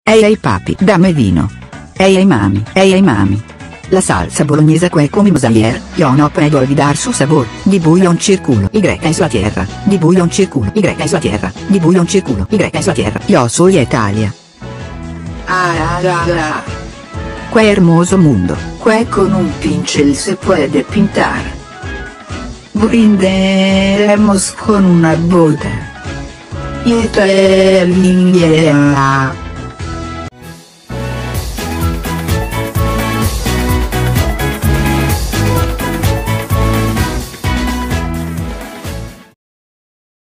Ehi hey papi, dammi vino. Ehi hey mami, ehi hey mami. La salsa bolognese que come mosaïer, yo no puedo olvidar su sabor, di buio un círculo, Y es la tierra, di buio un círculo, Y es la tierra, di buio un círculo, Y es la tierra, yo soy Italia. Que hermoso mundo, que con un pincel se puede pintar. Brinderemos con una boda. Italia.